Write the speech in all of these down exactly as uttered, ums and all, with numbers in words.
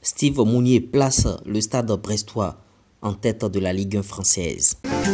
Steve Mounier place le Stade brestois en tête de la Ligue un française.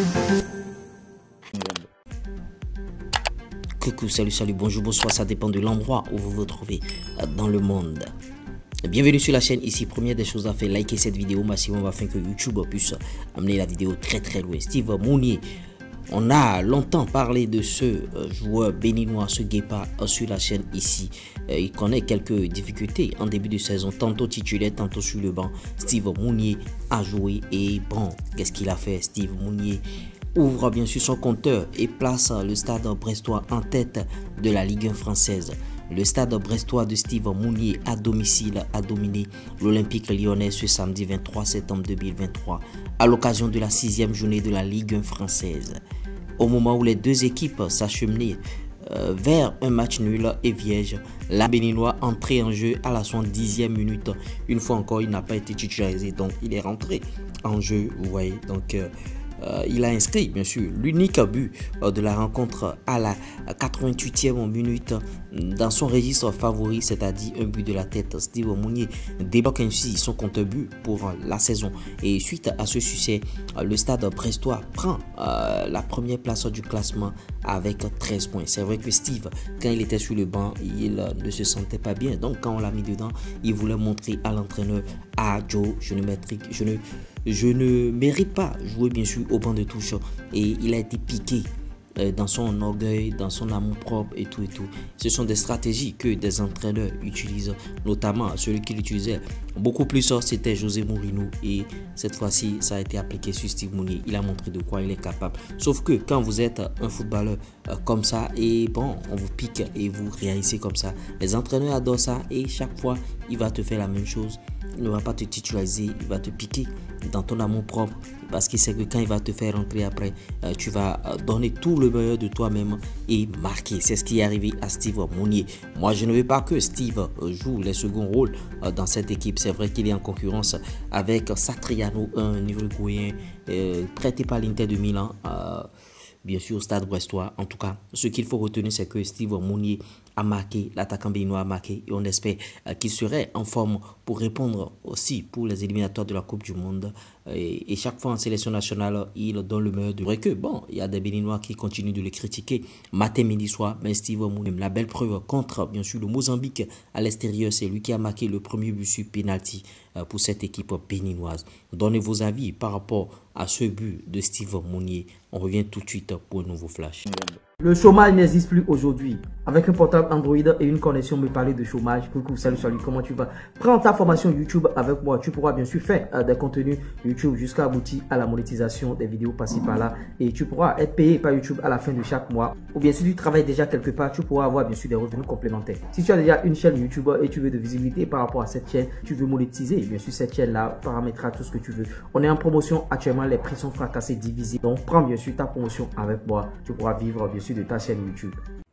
Coucou, salut, salut, bonjour, bonsoir, ça dépend de l'endroit où vous vous trouvez dans le monde. Bienvenue sur la chaîne, ici, première des choses à faire, liker cette vidéo maximum afin que YouTube puisse amener la vidéo très très loin. Steve Mounier, on a longtemps parlé de ce joueur béninois, ce guépard sur la chaîne ici. Il connaît quelques difficultés en début de saison, tantôt titulaire, tantôt sur le banc. Steve Mounier a joué et bon, qu'est-ce qu'il a fait? Steve Mounier ouvre bien sûr son compteur et place le Stade brestois en tête de la Ligue un française. Le Stade brestois de Steve Mounier à domicile a dominé l'Olympique lyonnais ce samedi vingt-trois septembre deux mille vingt-trois à l'occasion de la sixième journée de la Ligue un française. Au moment où les deux équipes s'acheminaient euh, vers un match nul et vierge, la Béninois entrait en jeu à la soixante-dixième minute. Une fois encore, il n'a pas été titularisé, donc il est rentré en jeu, vous voyez. Donc euh, Euh, il a inscrit bien sûr l'unique but euh, de la rencontre à la quatre-vingt-huitième minute dans son registre favori, c'est-à-dire un but de la tête. Steve Mounier débloque ainsi son compte but pour euh, la saison et suite à ce succès, euh, le Stade brestois prend euh, la première place du classement avec treize points. C'est vrai que Steve, quand il était sur le banc, il euh, ne se sentait pas bien, donc quand on l'a mis dedans, il voulait montrer à l'entraîneur: ah Joe, je ne maîtrise, je ne Je ne mérite pas jouer bien sûr au banc de touche, et il a été piqué euh, dans son orgueil, dans son amour propre et tout et tout. Ce sont des stratégies que des entraîneurs utilisent, notamment celui qui l'utilisait beaucoup plus, c'était José Mourinho, et cette fois-ci ça a été appliqué sur Steve Mounier. Il a montré de quoi il est capable. Sauf que quand vous êtes un footballeur euh, comme ça et bon, on vous pique et vous réagissez comme ça, les entraîneurs adorent ça et chaque fois il va te faire la même chose. Il ne va pas te titulariser, il va te piquer dans ton amour propre parce qu'il sait que quand il va te faire rentrer après, euh, tu vas donner tout le meilleur de toi-même et marquer. C'est ce qui est arrivé à Steve Mounier. Moi, je ne veux pas que Steve joue les seconds rôles euh, dans cette équipe. C'est vrai qu'il est en concurrence avec Satriano, un Uruguayen euh, prêté par l'Inter de Milan. Euh, Bien sûr, au Stade brestois. En tout cas, ce qu'il faut retenir, c'est que Steve Mounier a marqué, l'attaquant béninois a marqué, et on espère euh, qu'il serait en forme pour répondre aussi pour les éliminatoires de la Coupe du Monde. Et, et chaque fois en sélection nationale, il donne le meilleur de vrai que bon, il y a des Béninois qui continuent de le critiquer matin, midi, soir. Mais Steve Mounier, la belle preuve contre, bien sûr, le Mozambique à l'extérieur, c'est lui qui a marqué le premier but sur penalty euh, pour cette équipe béninoise. Donnez vos avis par rapport à ce but de Steve Mounier. On revient tout de suite pour un nouveau flash. Le chômage n'existe plus aujourd'hui. Avec un portable Android et une connexion, me parler de chômage. Coucou, salut, salut, comment tu vas? Prends ta formation YouTube avec moi. Tu pourras bien sûr faire euh, des contenus YouTube jusqu'à aboutir à la monétisation des vidéos par-ci par-là. Et tu pourras être payé par YouTube à la fin de chaque mois. Ou bien si tu travailles déjà quelque part, tu pourras avoir bien sûr des revenus complémentaires. Si tu as déjà une chaîne YouTube et tu veux de visibilité par rapport à cette chaîne, tu veux monétiser, bien sûr cette chaîne-là paramétrera tout ce que tu veux. On est en promotion actuellement, les prix sont fracassés, divisés. Donc prends bien sûr ta promotion avec moi. Tu pourras vivre bien sûr de ta chaîne YouTube.